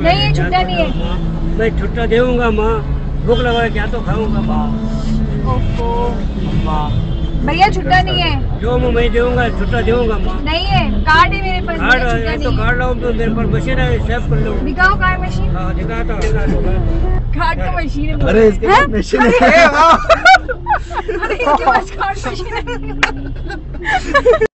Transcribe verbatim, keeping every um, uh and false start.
नहीं ये छुट्टा नहीं है। मैं छुट्टा देऊंगा माँ, भूख लगा क्या तो खाऊंगा माँ। ओफो माँ भैया छुट्टा नहीं है। जो मैं मैं दूंगा छुट्टा दूंगा माँ। नहीं है, कार्ड है मेरे पास। कार्ड है तो कार्ड लाऊं तो मेरे पास मशीन है, सेव कर लो। दिखाओ कार्ड मशीन। हाँ दिखाता हूँ, दिखा दो। कार्ड का मशीन है। अरे इसके पास मशीन है। अरे इसके पास कार्ड मशीन है।